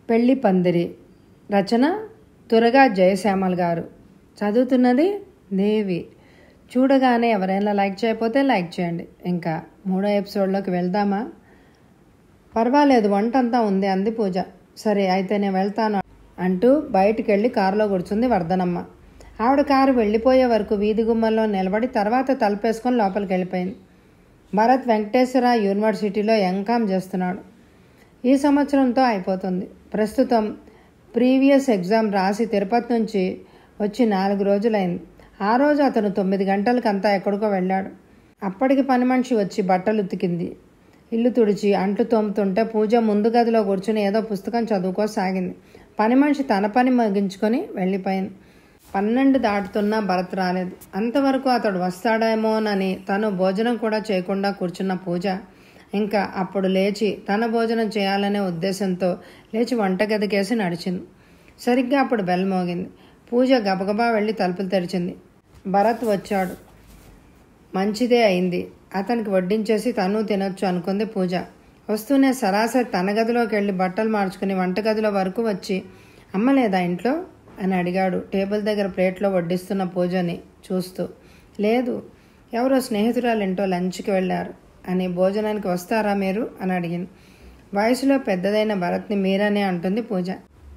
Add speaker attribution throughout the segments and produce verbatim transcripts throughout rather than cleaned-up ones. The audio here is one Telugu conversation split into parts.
Speaker 1: పెళ్లి పందిరి. రచన తురగా జయశ్యామల్ గారు. చదువుతున్నది దేవి. చూడగానే ఎవరైనా లైక్ చేయకపోతే లైక్ చేయండి. ఇంకా మూడో ఎపిసోడ్లోకి వెళ్దామా? పర్వాలేదు, వంట అంతా ఉంది అంది పూజ. సరే అయితే నేను వెళ్తాను అంటూ బయటికి వెళ్ళి కారులో కూర్చుంది వర్ధనమ్మ. ఆవిడ కారు వెళ్ళిపోయే వరకు వీధి గుమ్మల్లో నిలబడి తర్వాత తలుపేసుకొని లోపలికి వెళ్ళిపోయింది. భరత్ వెంకటేశ్వర యూనివర్సిటీలో ఎంకామ్ చేస్తున్నాడు. ఈ సంవత్సరంతో అయిపోతుంది. ప్రస్తుతం ప్రీవియస్ ఎగ్జామ్ రాసి తిరుపతి నుంచి వచ్చి నాలుగు రోజులైంది. ఆ రోజు అతను తొమ్మిది గంటలకంతా ఎక్కడికో వెళ్ళాడు. అప్పటికి పని మనిషి వచ్చి బట్టలు ఉతికింది. ఇల్లు తుడిచి అంట్లు తోముతుంటే పూజ ముందు గదిలో కూర్చుని ఏదో పుస్తకం చదువుకోసాగింది. పని మనిషి తన పని ముగించుకొని వెళ్ళిపోయింది. పన్నెండు దాటుతున్నా భరత్ రాలేదు. అంతవరకు అతడు వస్తాడేమోనని తను భోజనం కూడా చేయకుండా కూర్చున్న పూజ ఇంకా అప్పుడు లేచి తన భోజనం చేయాలనే ఉద్దేశంతో లేచి వంటగదికేసి నడిచింది. సరిగ్గా అప్పుడు బెల్ మోగింది. పూజ గబగబా వెళ్ళి తలుపులు తెరిచింది. భరత్ వచ్చాడు. మంచిదే అయింది. అతనికి వడ్డించేసి తను తినొచ్చు అనుకుంది పూజ. వస్తూనే సరాసరి తన గదిలోకి వెళ్ళి బట్టలు మార్చుకుని వంటగదిలో వరకు వచ్చి అమ్మ లేదా ఇంట్లో అని అడిగాడు టేబుల్ దగ్గర ప్లేట్లో వడ్డిస్తున్న పూజని చూస్తూ. లేదు, ఎవరో స్నేహితురాలింటో లంచ్కి వెళ్ళారు అని. భోజనానికి వస్తారా మీరు అని అడిగింది. వయసులో పెద్దదైన భరత్ని మీరనే అంటుంది పూజ.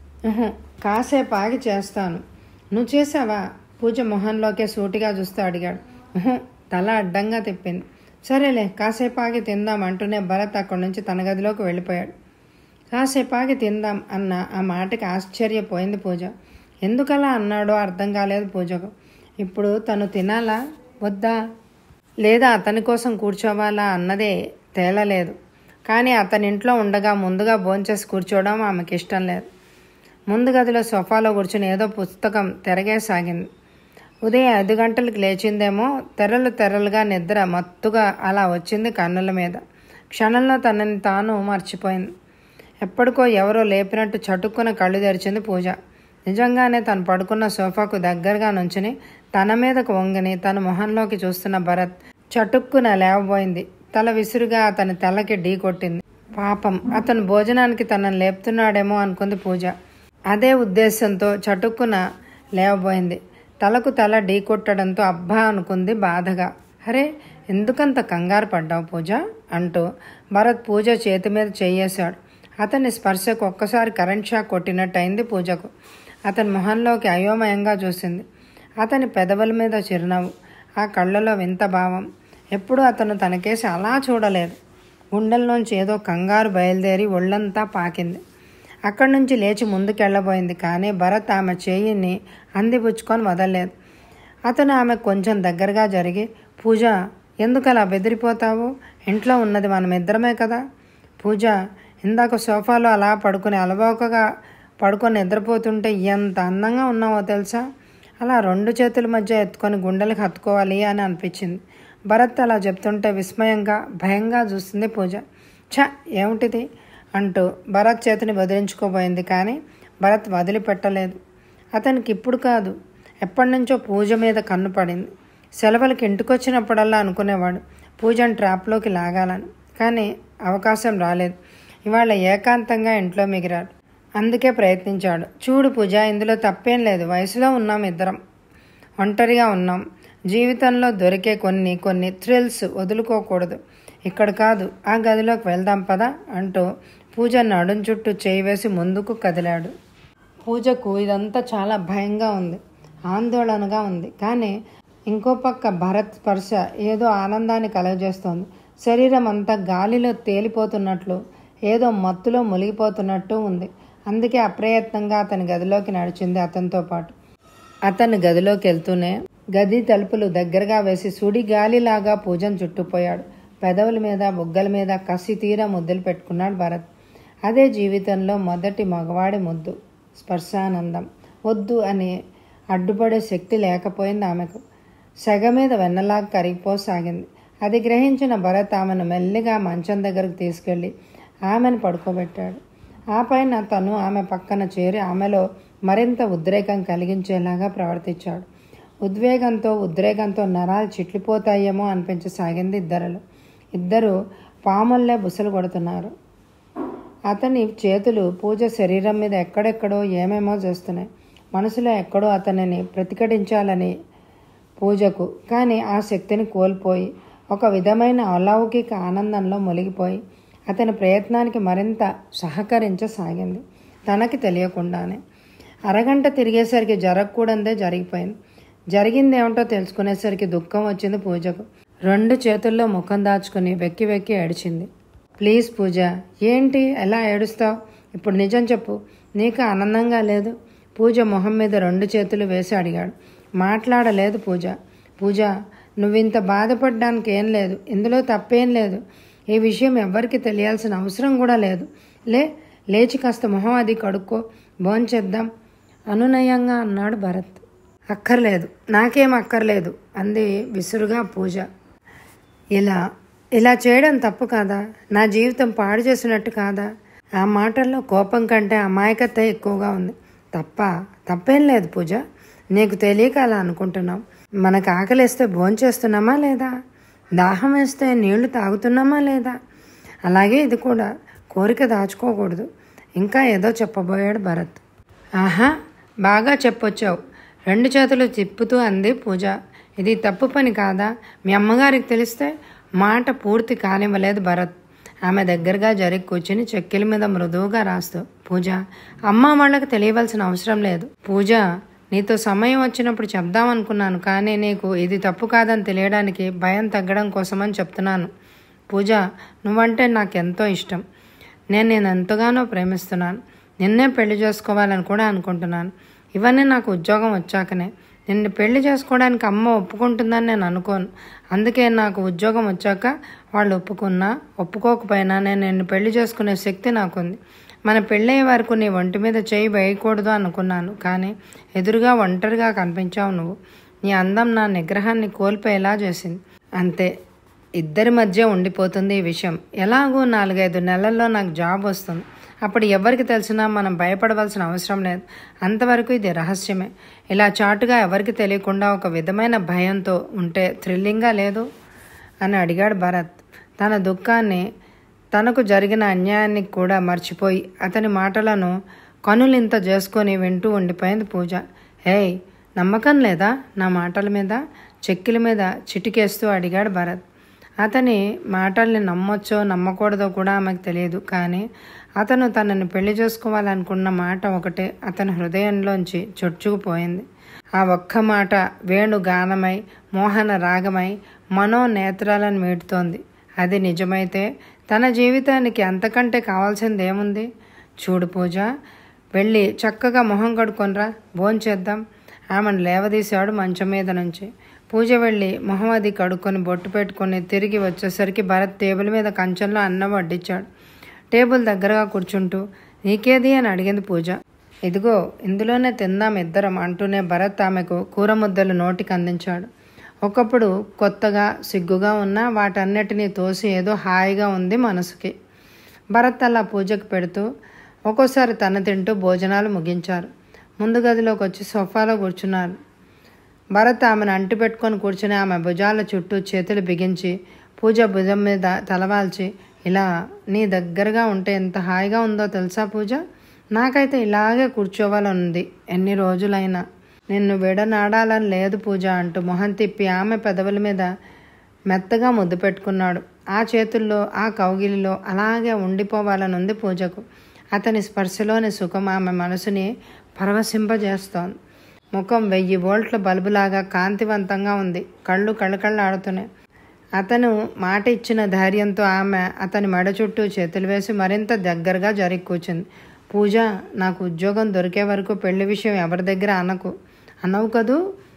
Speaker 1: కాసేపు ఆగి చేస్తాను. నువ్వు చేసావా? పూజ మొహంలోకే సూటిగా చూస్తూ అడిగాడు. తల అడ్డంగా తిప్పింది. సరేలే, కాసేపు ఆగి తిందాం అంటూనే భరత్ అక్కడి నుంచి తన గదిలోకి వెళ్ళిపోయాడు. కాసేపు ఆగి తిందాం అన్న ఆ మాటకి ఆశ్చర్యపోయింది పూజ. ఎందుకలా అన్నాడో అర్థం కాలేదు పూజకు. ఇప్పుడు తను తినాలా వద్దా, లేదా అతని కోసం కూర్చోవాలా అన్నదే తేలలేదు. కానీ అతని ఇంట్లో ఉండగా ముందుగా భోంచేసి కూర్చోవడం ఆమెకి ఇష్టం లేదు. ముందు గదిలో సోఫాలో కూర్చుని ఏదో పుస్తకం తిరగేసాగింది. ఉదయం ఐదు గంటలకు లేచిందేమో. తెరలు తెరలుగా నిద్ర మత్తుగా అలా వచ్చింది కన్నుల మీద. క్షణంలో తనని తాను మర్చిపోయింది. ఎప్పటికో ఎవరో లేపినట్టు చటుక్కున కళ్ళు తెరిచింది పూజ. నిజంగానే తను పడుకున్న సోఫాకు దగ్గరగా నుంచుని తన మీదకు వంగని తన మొహంలోకి చూస్తున్న భరత్ చటుక్కున లేవబోయింది. తల విసురుగా అతని తలకి ఢీ కొట్టింది. పాపం, అతను భోజనానికి తనని లేపుతున్నాడేమో అనుకుంది పూజ. అదే ఉద్దేశంతో చటుక్కున లేవబోయింది. తలకు తల ఢీ కొట్టడంతో అబ్బా అనుకుంది బాధగా. అరే, ఎందుకంత కంగారు పడ్డావు పూజ అంటూ భరత్ పూజ చేతి మీద చేయేశాడు. అతని స్పర్శకు ఒక్కసారి కరెంట్ షాక్ కొట్టినట్టయింది పూజకు. అతని మొహంలోకి అయోమయంగా చూసింది. అతని పెదవుల మీద చిరునవ్వు, ఆ కళ్ళలో వింత భావం. ఎప్పుడూ అతను తనకేసి అలా చూడలేదు. గుండెల్లోంచి ఏదో కంగారు బయలుదేరి ఒళ్ళంతా పాకింది. అక్కడి నుంచి లేచి ముందుకెళ్ళబోయింది. కానీ భరత్ ఆమె చేయిని అందిపుచ్చుకొని వదలలేదు. అతను ఆమె కొంచెం దగ్గరగా జరిగి, పూజ ఎందుకలా బెదిరిపోతావు? ఇంట్లో ఉన్నది మనం ఇద్దరమే కదా. పూజ ఇందాక సోఫాలో అలా పడుకుని అలవోకగా పడుకొని నిద్రపోతుంటే ఎంత అందంగా ఉన్నావో తెలుసా. అలా రెండు చేతుల మధ్య ఎత్తుకొని గుండెలకు హత్తుకోవాలి అని అనిపించింది. భరత్ అలా చెప్తుంటే విస్మయంగా భయంగా చూస్తుంది పూజ. ఛ, ఏమిటిది అంటూ భరత్ చేతిని వదిలించుకోబోయింది. కానీ భరత్ వదిలిపెట్టలేదు. అతనికి ఇప్పుడు కాదు, ఎప్పటి నుంచో పూజ మీద కన్ను పడింది. సెలవులకి ఇంటికొచ్చినప్పుడల్లా అనుకునేవాడు పూజను ట్రాప్లోకి లాగాలని. కానీ అవకాశం రాలేదు. ఇవాళ ఏకాంతంగా ఇంట్లో మిగిరాడు. అందుకే ప్రయత్నించాడు. చూడు పూజ, ఇందులో తప్పేం లేదు. వయసులో ఉన్నాం ఇద్దరం, ఒంటరిగా ఉన్నాం. జీవితంలో దొరికే కొన్ని కొన్ని థ్రిల్స్ వదులుకోకూడదు. ఇక్కడ కాదు, ఆ గదిలోకి వెళ్దాం పదా అంటూ పూజ నడుం చుట్టూ చేయి వేసి ముందుకు కదిలాడు. పూజకు ఇదంతా చాలా భయంగా ఉంది, ఆందోళనగా ఉంది. కానీ ఇంకో పక్క భరత్ స్పర్శ ఏదో ఆనందాన్ని కలుగజేస్తోంది. శరీరం అంతా గాలిలో తేలిపోతున్నట్లు, ఏదో మత్తులో మునిగిపోతున్నట్టు ఉంది. అందుకే అప్రయత్నంగా అతని గదిలోకి నడిచింది అతనితో పాటు. అతని గదిలోకి వెళ్తూనే గది తలుపులు దగ్గరగా వేసి సుడి గాలిలాగా పూజను చుట్టుపోయాడు. పెదవుల మీద బుగ్గల మీద కసి తీర ముద్దులు పెట్టుకున్నాడు భరత్. అదే జీవితంలో మొదటి మగవాడి ముద్దు. స్పర్శానందం. వద్దు అని అడ్డుపడే శక్తి లేకపోయింది ఆమెకు. సెగ మీద వెన్నలాగా కరిగిపోసాగింది. అది గ్రహించిన భరత్ ఆమెను మెల్లిగా మంచం దగ్గరకు తీసుకెళ్ళి ఆమెను పడుకోబెట్టాడు. ఆ పైన తను ఆమె పక్కన చేరి ఆమెలో మరింత ఉద్రేకం కలిగించేలాగా ప్రవర్తించాడు. ఉద్వేగంతో ఉద్రేకంతో నరాలు చిట్లిపోతాయేమో అనిపించసాగింది ఇద్దరిలో. ఇద్దరు పాముల్లే బుసలు కొడుతున్నారు. అతని చేతులు పూజ శరీరం మీద ఎక్కడెక్కడో ఏమేమో చేస్తున్నాయి. మనసులో ఎక్కడో అతనిని ప్రతిఘటించాలని పూజకు, కానీ ఆ శక్తిని కోల్పోయి ఒక విధమైన అలౌకిక ఆనందంలో మునిగిపోయి అతని ప్రయత్నానికి మరింత సహకరించసాగింది. తనకి తెలియకుండానే అరగంట తిరిగేసరికి జరగకూడదే జరిగిపోయింది. జరిగిందేమిటో తెలుసుకునేసరికి దుఃఖం వచ్చింది పూజకు. రెండు చేతుల్లో ముఖం దాచుకుని వెక్కి వెక్కి ఏడిచింది. ప్లీజ్ పూజ, ఏంటి ఎలా ఏడుస్తావు? ఇప్పుడు నిజం చెప్పు, నీకు ఆనందంగా లేదు? పూజ మొహం మీద రెండు చేతులు వేసి అడిగాడు. మాట్లాడలేదు పూజ. పూజ, నువ్వింత బాధపడడానికి ఏం లేదు, ఇందులో తప్పేం లేదు. ఈ విషయం ఎవ్వరికి తెలియాల్సిన అవసరం కూడా లేదు. లే లేచి కాస్త మొహం అది కడుక్కో, భోంచేద్దాం అనునయంగా అన్నాడు భరత్. అక్కర్లేదు, నాకేం అక్కర్లేదు అంది విసురుగా పూజ. ఇలా ఇలా చేయడం తప్పు కాదా? నా జీవితం పాడు చేసినట్టు కాదా? ఆ మాటల్లో కోపం కంటే అమాయకత ఎక్కువగా ఉంది. తప్ప తప్పేం లేదు పూజ, నీకు తెలియక అలా అనుకుంటున్నాం. మనకు ఆకలిస్తే భోంచేస్తున్నామా లేదా? దాహం వేస్తే నీళ్లు తాగుతున్నామా లేదా? అలాగే ఇది కూడా. కోరిక దాచుకోకూడదు. ఇంకా ఏదో చెప్పబోయాడు భరత్. ఆహా, బాగా చెప్పొచ్చావు, రెండు చేతులు తిప్పుతూ అంది పూజ. ఇది తప్పు పని కాదా? మీ అమ్మగారికి తెలిస్తే? మాట పూర్తి కానివ్వలేదు భరత్. ఆమె దగ్గరగా జరిగి కూర్చుని చెక్కిల మీద మృదువుగా రాస్తూ, పూజ, అమ్మ వాళ్ళకి తెలియవలసిన అవసరం లేదు. పూజ, నీతో సమయం వచ్చినప్పుడు చెప్దామనుకున్నాను, కానీ నీకు ఇది తప్పు కాదని తెలియడానికి భయం తగ్గడం కోసమని చెప్తున్నాను. పూజ, నువ్వంటే నాకెంతో ఇష్టం. నేను నేను ఎంతగానో ప్రేమిస్తున్నాను. నిన్నే పెళ్లి చేసుకోవాలని కూడా అనుకుంటున్నాను. ఇవన్నీ నాకు ఉద్యోగం వచ్చాకనే. నిన్ను పెళ్లి చేసుకోవడానికి అమ్మ ఒప్పుకుంటుందని నేను అనుకోను. అందుకే నాకు ఉద్యోగం వచ్చాక వాళ్ళు ఒప్పుకున్నా ఒప్పుకోకపోయినా నేను నిన్ను పెళ్లి చేసుకునే శక్తి నాకుంది. మన పెళ్ళయ్యే వరకు నీ ఒంటి మీద చేయి వేయకూడదు అనుకున్నాను, కానీ ఎదురుగా ఒంటరిగా కనిపించావు నువ్వు. నీ అందం నా నిగ్రహాన్ని కోల్పోయేలా చేసింది. అంతే, ఇద్దరి మధ్య ఉండిపోతుంది ఈ విషయం. ఎలాగో నాలుగైదు నెలల్లో నాకు జాబ్ వస్తుంది. అప్పుడు ఎవరికి తెలిసినా మనం భయపడవలసిన అవసరం లేదు. అంతవరకు ఇది రహస్యమే. ఇలా చాటుగా ఎవరికి తెలియకుండా ఒక విధమైన భయంతో ఉంటే థ్రిల్లింగ్గా లేదు అని అడిగాడు భరత్. తన దుఃఖాన్ని, తనకు జరిగిన అన్యాయాన్ని కూడా మర్చిపోయి అతని మాటలను కనులింత చేసుకొని వింటూ ఉండిపోయింది పూజ. ఏయ్, నమ్మకం లేదా నా మాటల మీద? చెక్కిల మీద చిటికేస్తూ అడిగాడు భరత్. అతని మాటల్ని నమ్మొచ్చో నమ్మకూడదో కూడా ఆమెకు తెలియదు, కానీ అతను తనని పెళ్లి చేసుకోవాలనుకున్న మాట ఒకటే అతని హృదయంలోంచి చొచ్చుకుపోయింది. ఆ ఒక్క మాట వేణుగానమై మోహన రాగమై మనోనేత్రాలను మీటుతోంది. అది నిజమైతే తన జీవితానికి అంతకంటే కావాల్సింది ఏముంది? చూడు పూజ, వెళ్ళి చక్కగా మొహం కడుకొనరా, భోంచేద్దాం. ఆమెను లేవదీశాడు మంచం మీద నుంచి. పూజ వెళ్ళి మొహం అది కడుక్కొని బొట్టు పెట్టుకొని తిరిగి వచ్చేసరికి భరత్ టేబుల్ మీద కంచంలో అన్నం వడ్డించాడు. టేబుల్ దగ్గరగా కూర్చుంటూ, నీకేది అని అడిగింది పూజ. ఇదిగో ఇందులోనే తిందాం ఇద్దరం అంటూనే భరత్ ఆమెకు కూర ముద్దలు నోటికి అందించాడు. ఒకప్పుడు కొత్తగా సిగ్గుగా ఉన్నా వాటన్నిటినీ తోసి ఏదో హాయిగా ఉంది మనసుకి. భరత్ అలా పూజకు పెడుతూ ఒక్కోసారి తన తింటూ భోజనాలు ముగించారు. ముందు గదిలోకి వచ్చి సోఫాలో కూర్చున్నారు. భరత్ ఆమెను అంటి పెట్టుకొని కూర్చుని ఆమె భుజాల చుట్టూ చేతులు బిగించి పూజ భుజం మీద తలవాల్చి, ఇలా నీ దగ్గరగా ఉంటే ఎంత హాయిగా ఉందో తెలుసా పూజ? నాకైతే ఇలాగే కూర్చోవాలని ఉంది ఎన్ని రోజులైనా. నిన్ను విడనాడాలని లేదు పూజ అంటూ మొహం తిప్పి ఆమె పెదవుల మీద మెత్తగా ముద్దు పెట్టుకున్నాడు. ఆ చేతుల్లో ఆ కౌగిలిలో అలాగే ఉండిపోవాలని ఉంది పూజకు. అతని స్పర్శలోని సుఖం ఆమె మనసుని పరవశింపజేస్తోంది. ముఖం వెయ్యి వోల్ట్ల బల్బులాగా కాంతివంతంగా ఉంది. కళ్ళు కళ్ళకళ్ళాడుతున్నాయి. అతను మాట ఇచ్చిన ధైర్యంతో ఆమె అతని మెడ చుట్టూ చేతులు వేసి మరింత దగ్గరగా జరిగి కూర్చుంది. పూజ, నాకు ఉద్యోగం దొరికే వరకు పెళ్లి విషయం ఎవరి దగ్గర అనకు. అనవు కదూ?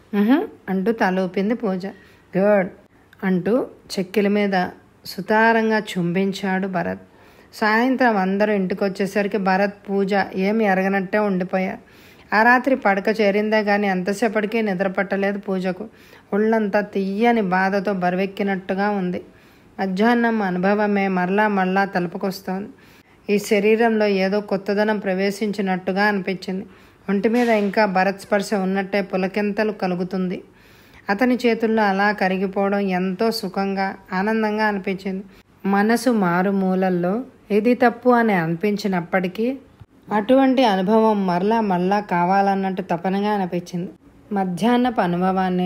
Speaker 1: అంటూ తల ఊపింది పూజ. గుడ్ అంటూ చెక్కిల మీద సుతారంగా చుంబించాడు భరత్. సాయంత్రం అందరూ ఇంటికి వచ్చేసరికి భరత్, పూజ ఏమి ఎరగనట్టే ఉండిపోయారు. ఆ రాత్రి పడక చేరిందే కానీ ఎంతసేపటికి నిద్ర పట్టలేదు పూజకు. ఒళ్ళంతా తీయని బాధతో బరువెక్కినట్టుగా ఉంది. మధ్యాహ్నం అనుభవమే మరలా మరలా తలుపుకొస్తోంది. ఈ శరీరంలో ఏదో కొత్తదనం ప్రవేశించినట్టుగా అనిపించింది. ఒంటి మీద ఇంకా భరత్ స్పర్శ ఉన్నట్టే పులకింతలు కలుగుతుంది. అతని చేతుల్లో అలా కరిగిపోవడం ఎంతో సుఖంగా ఆనందంగా అనిపించింది. మనసు మారుమూలల్లో ఇది తప్పు అని అనిపించినప్పటికీ అటువంటి అనుభవం మరలా మరలా కావాలన్నట్టు తపనగా అనిపించింది. మధ్యాహ్నపు అనుభవాన్ని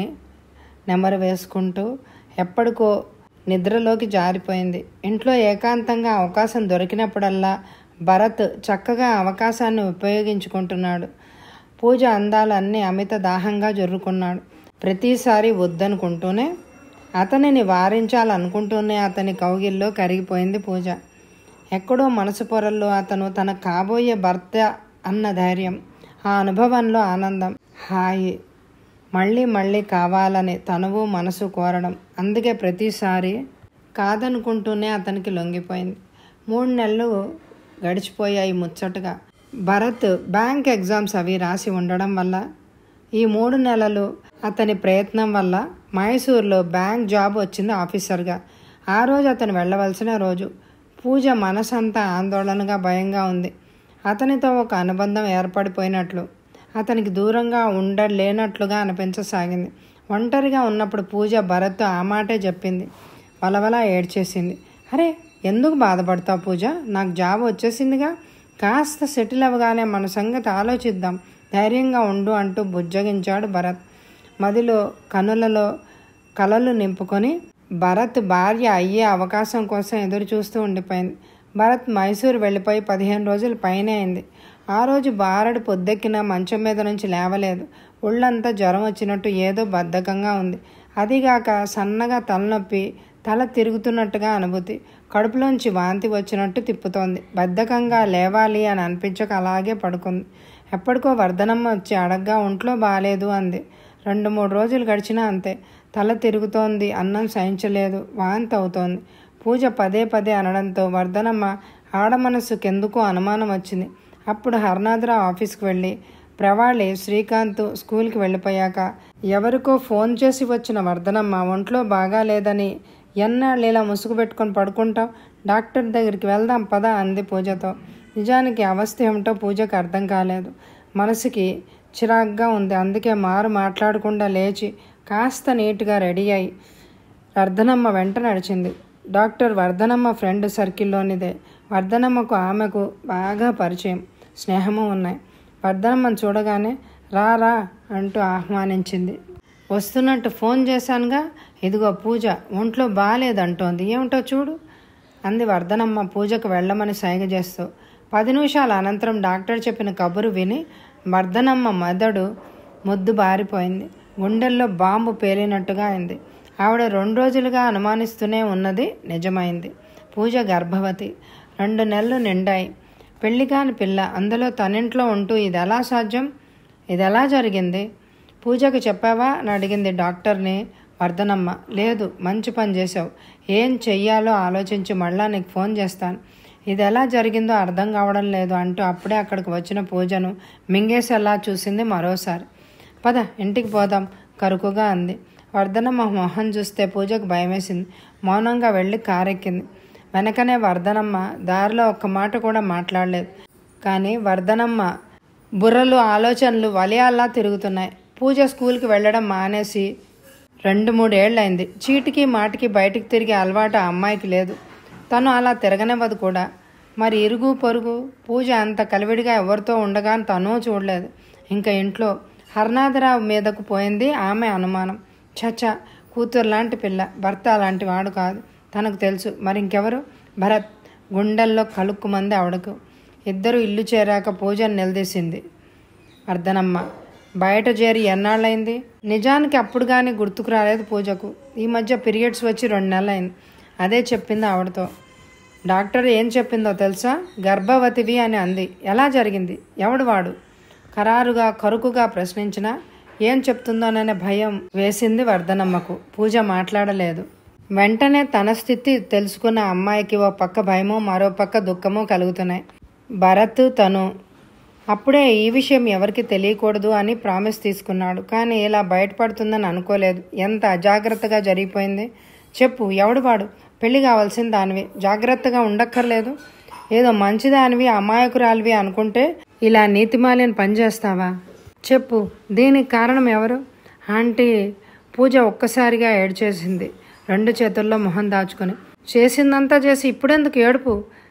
Speaker 1: నెమరు వేసుకుంటూ ఎప్పటికో నిద్రలోకి జారిపోయింది. ఇంట్లో ఏకాంతంగా అవకాశం దొరికినప్పుడల్లా భరత్ చక్కగా అవకాశాన్ని ఉపయోగించుకుంటున్నాడు. పూజ అందాలన్నీ అమిత దాహంగా జొర్రుకున్నాడు. ప్రతిసారి వద్దనుకుంటూనే, అతనిని వారించాలనుకుంటూనే అతని కౌగిల్లో కరిగిపోయింది పూజ. ఎక్కడో మనసు పొరల్లో అతను తన కాబోయే భర్త అన్న ధైర్యం, ఆ అనుభవంలో ఆనందం, హాయి మళ్ళీ మళ్ళీ కావాలని తనువు మనసు కోరడం. అందుకే ప్రతిసారి కాదనుకుంటూనే అతనికి లొంగిపోయింది. మూడు నెలలు గడిచిపోయాయి ముచ్చటగా. భరత్ బ్యాంక్ ఎగ్జామ్స్ అవి రాసి ఉండడం వల్ల ఈ మూడు నెలలు అతని ప్రయత్నం వల్ల మైసూర్లో బ్యాంక్ జాబ్ వచ్చింది ఆఫీసర్గా. ఆ రోజు అతను వెళ్ళవలసిన రోజు. పూజ మనసంతా ఆందోళనగా భయంగా ఉంది. అతనితో ఒక అనుబంధం ఏర్పడిపోయినట్లు, అతనికి దూరంగా ఉండలేనట్లుగా అనిపించసాగింది. ఒంటరిగా ఉన్నప్పుడు పూజ భరత్ ఆ మాటే చెప్పింది. వలవలా ఏడ్చేసింది. అరే, ఎందుకు బాధపడతావు పూజ? నాకు జాబ్ వచ్చేసిందిగా, కాస్త సెటిల్ అవ్వగానే మన సంగతి ఆలోచిద్దాం, ధైర్యంగా ఉండు అంటూ బుజ్జగించాడు భరత్. మదిలో కనులలో కలలు నింపుకొని భరత్ భార్య అయ్యే అవకాశం కోసం ఎదురు చూస్తూ ఉండిపోయింది. భరత్ మైసూరు వెళ్ళిపోయి పదిహేను రోజులు పైనే అయింది. ఆ రోజు బారడు పొద్దెక్కిన మంచం మీద నుంచి లేవలేదు. ఒళ్ళంతా జ్వరం వచ్చినట్టు ఏదో బద్ధకంగా ఉంది. అదిగాక సన్నగా తలనొప్పి, తల తిరుగుతున్నట్టుగా అనుభూతి, కడుపులోంచి వాంతి వచ్చినట్టు తిప్పుతోంది. బద్ధకంగా లేవాలి అని అనిపించక అలాగే పడుకుంది. ఎప్పటికో వర్ధనమ్మ వచ్చి అడగ్గా ఒంట్లో బాగాలేదు అంది. రెండు మూడు రోజులు గడిచినా అంతే. తల తిరుగుతోంది, అన్నం సహించలేదు, వాంతి అవుతోంది. పూజ పదే పదే అనడంతో వర్ధనమ్మ ఆడ మనసుకెందుకో అనుమానం వచ్చింది. అప్పుడు హర్నాథరావు ఆఫీస్కి వెళ్ళి, ప్రవాళి, శ్రీకాంత్ స్కూల్కి వెళ్ళిపోయాక ఎవరికో ఫోన్ చేసి వచ్చిన వర్ధనమ్మ ఒంట్లో బాగాలేదని, ఎన్నాళ్ళు ఇలా ముసుగు పెట్టుకొని పడుకుంటాం, డాక్టర్ దగ్గరికి వెళ్దాం పద అంది పూజతో. నిజానికి అవస్థ ఏమిటో పూజకు అర్థం కాలేదు. మనసుకి చిరాగ్గా ఉంది. అందుకే మారు మాట్లాడకుండా లేచి కాస్త నీట్గా రెడీ అయి వర్ధనమ్మ వెంట నడిచింది. డాక్టర్ వర్ధనమ్మ ఫ్రెండ్ సర్కిల్లోనిదే. వర్ధనమ్మకు ఆమెకు బాగా పరిచయం, స్నేహము ఉన్నాయి. వర్ధనమ్మను చూడగానే రా రా అంటూ ఆహ్వానించింది. వస్తున్నట్టు ఫోన్ చేశానుగా, ఇదిగో పూజ ఒంట్లో బాగాలేదంటోంది, ఏమిటో చూడు అంది వర్ధనమ్మ పూజకు వెళ్ళమని సైగ చేస్తూ. పది నిమిషాల అనంతరం డాక్టర్ చెప్పిన కబురు విని వర్ధనమ్మ మెదడు ముద్దు బారిపోయింది. గుండెల్లో బాంబు పేలినట్టుగా అయింది. ఆవిడ రెండు రోజులుగా అనుమానిస్తూనే ఉన్నది నిజమైంది. పూజ గర్భవతి. రెండు నెలలు నిండాయి. పెళ్లి కాని పిల్ల, అందులో తనింట్లో ఉంటూ ఇది ఎలా సాధ్యం? ఇది ఎలా జరిగింది? పూజకు చెప్పావా అని అడిగింది డాక్టర్ని వర్ధనమ్మ. లేదు, మంచి పని చేసావు. ఏం చెయ్యాలో ఆలోచించి మళ్ళా నీకు ఫోన్ చేస్తాను. ఇది ఎలా జరిగిందో అర్థం కావడం లేదు అంటూ అప్పుడే అక్కడికి వచ్చిన పూజను మింగేసేలా చూసింది మరోసారి. పద ఇంటికి పోదాం కరుకుగా అంది. వర్ధనమ్మ మొహం చూస్తే పూజకు భయమేసింది. మౌనంగా వెళ్ళి కారెక్కింది. వెనకనే వర్ధనమ్మ. దారిలో ఒక్క మాట కూడా మాట్లాడలేదు. కానీ వర్ధనమ్మ బుర్రలు ఆలోచనలు వలయాల్లా తిరుగుతున్నాయి. పూజ స్కూల్కి వెళ్ళడం మానేసి రెండు మూడేళ్లైంది. చీటికి మాటికి బయటికి తిరిగే అలవాటు ఆ అమ్మాయికి లేదు. తను అలా తిరగనివ్వదు కూడా. మరి ఇరుగు పొరుగు పూజ అంత కలివిడిగా ఎవరితో ఉండగా తను చూడలేదు. ఇంకా ఇంట్లో హర్నాథరావు మీదకు పోయింది ఆమె అనుమానం. చచ్చా, కూతురు లాంటి పిల్ల, భర్త అలాంటి వాడు కాదు, తనకు తెలుసు. మరి ఇంకెవరు? భరత్. గుండెల్లో కలుక్కుమంది ఆవిడకు. ఇద్దరు ఇల్లు చేరాక పూజను నిలదీసింది వర్ధనమ్మ. బయట చేరి ఎన్నాళ్ళైంది? నిజానికి అప్పుడు కానీ గుర్తుకు రాలేదు పూజకు. ఈ మధ్య పీరియడ్స్ వచ్చి రెండు నెలలైంది. అదే చెప్పింది ఆవిడతో. డాక్టర్ ఏం చెప్పిందో తెలుసా? గర్భవతివి అని అంది. ఎలా జరిగింది? ఎవడు వాడు? ఖరారుగా కరుకుగా ప్రశ్నించినా ఏం చెప్తుందోననే భయం వేసింది వర్ధనమ్మకు. పూజ మాట్లాడలేదు. వెంటనే తన స్థితి తెలుసుకున్న అమ్మాయికి ఓ పక్క భయమో మరో పక్క దుఃఖమో కలుగుతున్నాయి. భరత్ తను అప్పుడే ఈ విషయం ఎవరికి తెలియకూడదు అని ప్రామిస్ తీసుకున్నాడు. కానీ ఇలా బయటపడుతుందని అనుకోలేదు. ఎంత అజాగ్రత్తగా జరిగిపోయింది. చెప్పు, ఎవడు వాడు? పెళ్లి కావాల్సిన దానివి, జాగ్రత్తగా ఉండక్కర్లేదు. ఏదో మంచిదానివి, అమాయకురాలివి అనుకుంటే ఇలా నీతిమాలిన పని చేస్తావా? చెప్పు, దీనికి కారణం ఎవరు? ఆంటీ. పూజ ఒక్కసారిగా ఏడ్చేసింది, రెండు చేతుల్లో మొహం దాచుకొని. చేసిందంతా చేసి ఇప్పుడెందుకు ఏడుపు?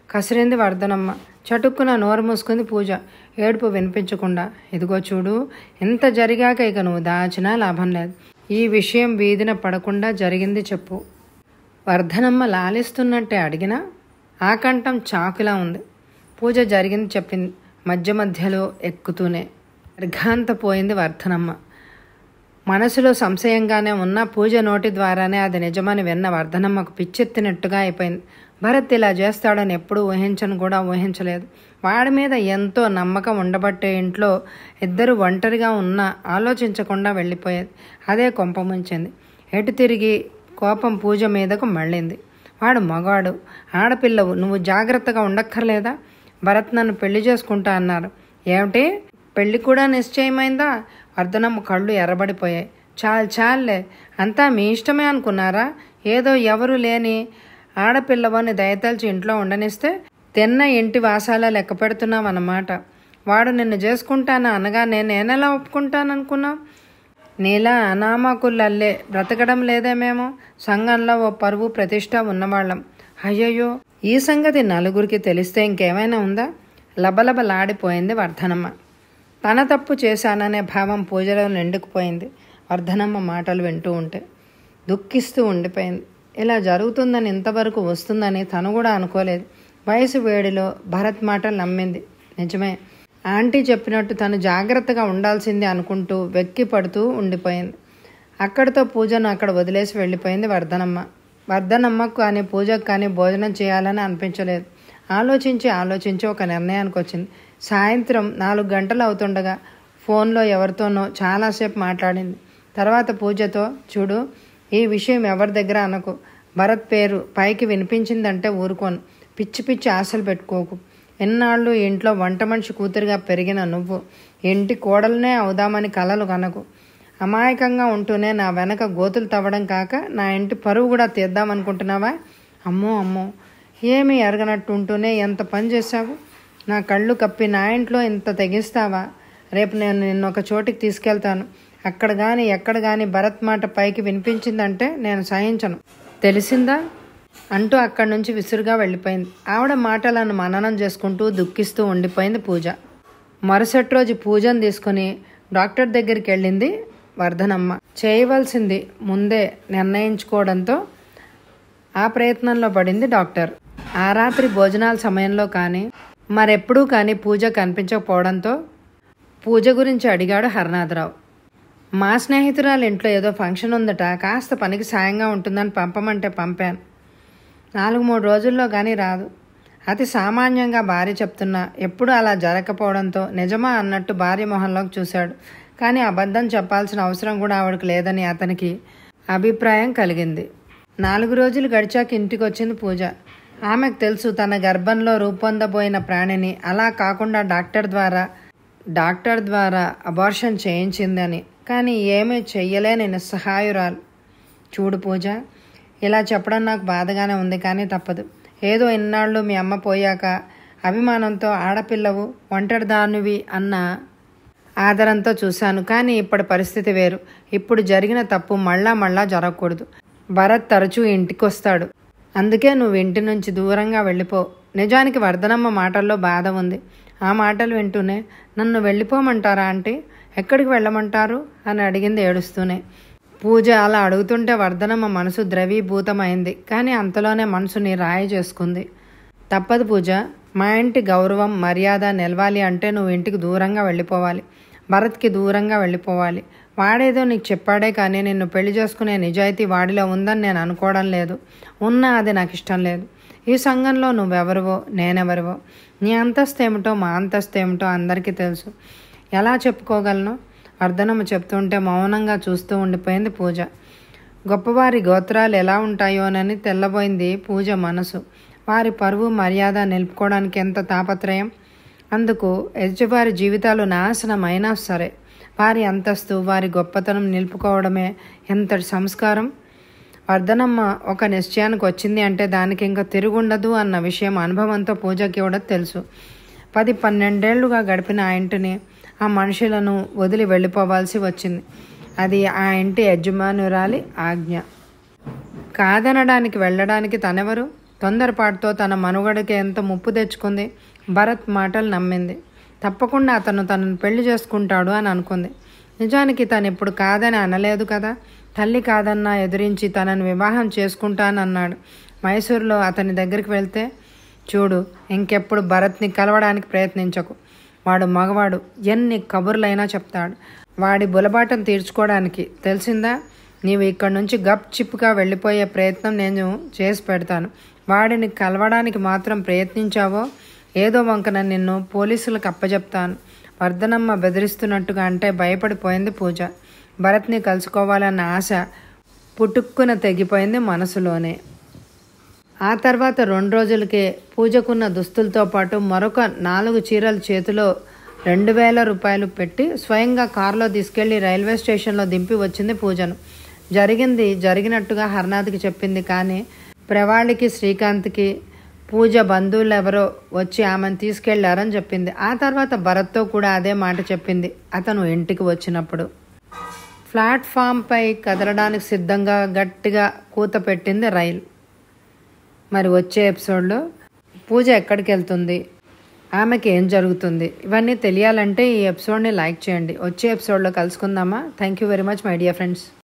Speaker 1: కసిరింది వర్ధనమ్మ. చటుక్కున నోరు మూసుకుంది పూజ, ఏడుపు వినిపించకుండా. ఇదిగో చూడు, ఎంత జరిగాక ఇక నువ్వు దాచినా లాభం లేదు. ఈ విషయం వీధిన పడకుండా జరిగింది చెప్పు. వర్ధనమ్మ లాలిస్తున్నట్టే అడిగినా ఆకంఠం చాకులా ఉంది. పూజ జరిగింది చెప్పింది, మధ్య మధ్యలో ఎక్కుతూనే. అర్ఘాంత పోయింది వర్ధనమ్మ. మనసులో సంశయంగానే ఉన్న పూజ నోటి ద్వారానే అది నిజమని విన్న వర్ధనమ్మకు పిచ్చెత్తినట్టుగా అయిపోయింది. భరత్ ఇలా చేస్తాడని ఎప్పుడూ ఊహించను కూడా ఊహించలేదు. వాడి మీద ఎంతో నమ్మకం ఉండబట్టే ఇంట్లో ఇద్దరు ఒంటరిగా ఉన్నా ఆలోచించకుండా వెళ్ళిపోయేది. అదే కొంప ముంచింది. ఎటు తిరిగి కోపం పూజ మీదకు మళ్ళింది. వాడు మగాడు, ఆడపిల్లవు, నువ్వు జాగ్రత్తగా ఉండక్కర్లేదా? భరత్ నన్ను పెళ్లి చేసుకుంటా అన్నారు. ఏమిటి, పెళ్లి కూడా నిశ్చయమైందా? వర్ధనమ్మ కళ్ళు ఎర్రబడిపోయాయి. చాలు చాలులే, అంతా మీ ఇష్టమే అనుకున్నారా? ఏదో ఎవరు లేని ఆడపిల్లవని దయతల్చి ఇంట్లో ఉండనిస్తే తిన్న ఇంటి వాసాలా లెక్క పెడుతున్నావన్నమాట. వాడు నిన్ను చేసుకుంటానా అనగా నేను నేనెలా ఒప్పుకుంటాననుకున్నావు? నీలా అనామకులల్లే బ్రతకడం లేదేమేమో. సంఘంలో ఓ పరువు ప్రతిష్ట ఉన్నవాళ్ళం. అయ్యయ్యో, ఈ సంగతి నలుగురికి తెలిస్తే ఇంకేమైనా ఉందా? లబలబలాడిపోయింది వర్ధనమ్మ. తన తప్పు చేశాననే భావం పూజలో నిండుకుపోయింది. వర్ధనమ్మ మాటలు వింటూ ఉంటే దుఃఖిస్తూ ఉండిపోయింది. ఇలా జరుగుతుందని, ఇంతవరకు వస్తుందని తను కూడా అనుకోలేదు. వయసు వేడిలో భరత్ మాటలు నమ్మింది. నిజమే, ఆంటీ చెప్పినట్టు తను జాగ్రత్తగా ఉండాల్సింది అనుకుంటూ వెక్కి పడుతూ ఉండిపోయింది. అక్కడితో పూజను అక్కడ వదిలేసి వెళ్ళిపోయింది వర్ధనమ్మ. వర్ధనమ్మకు కానీ పూజకు కానీ భోజనం చేయాలని అనిపించలేదు. ఆలోచించి ఆలోచించి ఒక నిర్ణయానికి వచ్చింది. సాయంత్రం నాలుగు గంటలు అవుతుండగా ఫోన్లో ఎవరితోనో చాలాసేపు మాట్లాడింది. తర్వాత పూజతో, చూడు, ఈ విషయం ఎవరి దగ్గర అనకు. భరత్ పేరు పైకి వినిపించిందంటే ఊరుకోను. పిచ్చి పిచ్చి ఆశలు పెట్టుకోకు. ఎన్నాళ్ళు ఇంట్లో వంట మనిషి కూతురిగా పెరిగిన నువ్వు ఇంటి కోడలనే అవుదామని కలలు కనకు. అమాయకంగా ఉంటూనే నా వెనక గోతులు తవ్వడం కాక నా ఇంటి పరువు కూడా తీద్దామనుకుంటున్నావా? అమ్మో అమ్మో, ఏమీ ఎరగనట్టు ఉంటూనే ఎంత పని చేశావు. నా కళ్ళు కప్పి నా ఇంట్లో ఇంత తెగిస్తావా? రేపు నేను నిన్ను ఒక చోటికి తీసుకెళ్తాను. అక్కడ కానీ ఎక్కడ కానీ భరత్ మాట పైకి వినిపించిందంటే నేను సహించను, తెలిసిందా అంటూ అక్కడి నుంచి విసురుగా వెళ్ళిపోయింది. ఆవిడ మాటలను మననం చేసుకుంటూ దుఃఖిస్తూ ఉండిపోయింది పూజ. మరుసటి రోజు పూజను తీసుకుని డాక్టర్ దగ్గరికి వెళ్ళింది వర్ధనమ్మ. చేయవలసింది ముందే నిర్ణయించుకోవడంతో ఆ ప్రయత్నంలో పడింది డాక్టర్. ఆ రాత్రి భోజనాల సమయంలో కానీ మరెప్పుడూ కానీ పూజ కనిపించకపోవడంతో పూజ గురించి అడిగాడు హరనాథరావు. మా స్నేహితురాలు ఇంట్లో ఏదో ఫంక్షన్ ఉందట, కాస్త పనికి సాయంగా ఉంటుందని పంపమంటే పంపాను. నాలుగు మూడు రోజుల్లో కానీ రాదు. అతి సామాన్యంగా భార్య చెప్తున్నా ఎప్పుడు అలా జరగకపోవడంతో నిజమా అన్నట్టు భార్య మొహంలోకి చూశాడు. కానీ అబద్ధం చెప్పాల్సిన అవసరం కూడా ఆవిడకు లేదని అతనికి అభిప్రాయం కలిగింది. నాలుగు రోజులు గడిచాక ఇంటికి వచ్చింది పూజ. ఆమెకు తెలుసు తన గర్భంలో రూపొందబోయిన ప్రాణిని అలా కాకుండా డాక్టర్ ద్వారా డాక్టర్ ద్వారా అబార్షన్ చేయించిందని. కానీ ఏమీ చెయ్యలేని నిస్సహాయురాలు. చూడు పూజ, ఇలా చెప్పడం నాకు బాధగానే ఉంది, కానీ తప్పదు. ఏదో ఇన్నాళ్ళు మీ అమ్మ పోయాక అభిమానంతో ఆడపిల్లవు, ఒంటరిదానివి అన్న ఆదరంతో చూశాను. కానీ ఇప్పటి పరిస్థితి వేరు. ఇప్పుడు జరిగిన తప్పు మళ్ళా మళ్ళా జరగకూడదు. భరత్ తరచూ ఇంటికి వస్తాడు, అందుకే నువ్వు ఇంటి నుంచి దూరంగా వెళ్ళిపో. నిజానికి వర్ధనమ్మ మాటల్లో బాధ ఉంది. ఆ మాటలు వింటూనే, నన్ను వెళ్ళిపోమంటారా ఆంటీ? ఎక్కడికి వెళ్ళమంటారు అని అడిగింది ఏడుస్తూనే. పూజ అలా అడుగుతుంటే వర్ధనమ్మ మనసు ద్రవీభూతమైంది. కానీ అంతలోనే మనసుని రాయి చేసుకుంది. తప్పదు పూజ, మా ఇంటి గౌరవం మర్యాద నిలవాలి అంటే నువ్వు ఇంటికి దూరంగా వెళ్ళిపోవాలి. భరత్కి దూరంగా వెళ్ళిపోవాలి. వాడేదో నీకు చెప్పాడే కానీ నిన్ను పెళ్లి చేసుకునే నిజాయితీ వాడిలో ఉందని నేను అనుకోవడం లేదు. ఉన్నా అది నాకు ఇష్టం లేదు. ఈ సంఘంలో నువ్వెవరివో నేనెవరివో, నీ అంతస్తు ఏమిటో మా అంతస్తు ఏమిటో అందరికీ తెలుసు. ఎలా చెప్పుకోగలను? వర్ధనమ్మ చెప్తుంటే మౌనంగా చూస్తూ ఉండిపోయింది పూజ. గొప్పవారి గోత్రాలు ఎలా ఉంటాయోనని తెల్లబోయింది పూజ మనసు. వారి పరువు మర్యాద నిలుపుకోవడానికి ఎంత తాపత్రయం. అందుకు ఎదుటివారి జీవితాలు నాశనం అయినా సరే వారి అంతస్తు వారి గొప్పతనం నిలుపుకోవడమే ఎంతటి సంస్కారం. వర్ధనమ్మ ఒక నిశ్చయానికి వచ్చింది అంటే దానికి ఇంకా తిరుగుండదు అన్న విషయం అనుభవంతో పూజకి కూడా తెలుసు. పది పన్నెండేళ్లుగా గడిపిన ఆ ఇంటిని, ఆ మనుషులను వదిలి వెళ్ళిపోవాల్సి వచ్చింది. అది ఆ ఇంటి యజమానురాలి ఆజ్ఞ. కాదనడానికి వెళ్ళడానికి తనెవరు? తొందరపాటుతో తన మనుగడకి ఎంత ముప్పు తెచ్చుకుంది. భరత్ మాటలు నమ్మింది. తప్పకుండా అతను తనను పెళ్లి చేసుకుంటాడు అని అనుకుంది. నిజానికి తను ఇప్పుడు కాదని అనలేదు కదా. తల్లి కాదన్నా ఎదిరించి తనను వివాహం చేసుకుంటానన్నాడు. మైసూరులో అతని దగ్గరికి వెళ్తే, చూడు, ఇంకెప్పుడు భరత్ని కలవడానికి ప్రయత్నించకు. వాడు మగవాడు, ఎన్ని కబుర్లైనా చెప్తాడు. వాడి బులబాటం తీర్చుకోవడానికి తెలిసిందా? నీవు ఇక్కడి నుంచి గప్ చిప్గా వెళ్ళిపోయే ప్రయత్నం నేను చేసి పెడతాను. వాడిని కలవడానికి మాత్రం ప్రయత్నించావో ఏదో వంకన నిన్ను పోలీసులకు అప్పచెప్తాను. వర్ధనమ్మ బెదిరిస్తున్నట్టుగా అంటే భయపడిపోయింది పూజ. భరత్ని కలుసుకోవాలన్న ఆశ పుట్టుక్కున తెగిపోయింది మనసులోనే. ఆ తర్వాత రెండు రోజులకే పూజకున్న దుస్తులతో పాటు మరొక నాలుగు చీరలు చేతిలో రెండు వేల రూపాయలు పెట్టి స్వయంగా కారులో తీసుకెళ్లి రైల్వే స్టేషన్లో దింపి వచ్చింది పూజను. జరిగింది జరిగినట్టుగా హర్నాథ్కి చెప్పింది. కానీ ప్రవాళికి, శ్రీకాంత్కి పూజ బంధువులు ఎవరో వచ్చి ఆమెను తీసుకెళ్లారని చెప్పింది. ఆ తర్వాత భరత్తో కూడా అదే మాట చెప్పింది. అతను ఇంటికి వచ్చినప్పుడు ప్లాట్ఫామ్పై కదలడానికి సిద్ధంగా గట్టిగా కూత పెట్టింది రైలు. మరి వచ్చే ఎపిసోడ్లో పూజ ఎక్కడికి వెళ్తుంది, ఆమెకి ఏం జరుగుతుంది, ఇవన్నీ తెలియాలంటే ఈ ఎపిసోడ్ని లైక్ చేయండి. వచ్చే ఎపిసోడ్లో కలుసుకుందామా? Thank you very much my dear friends.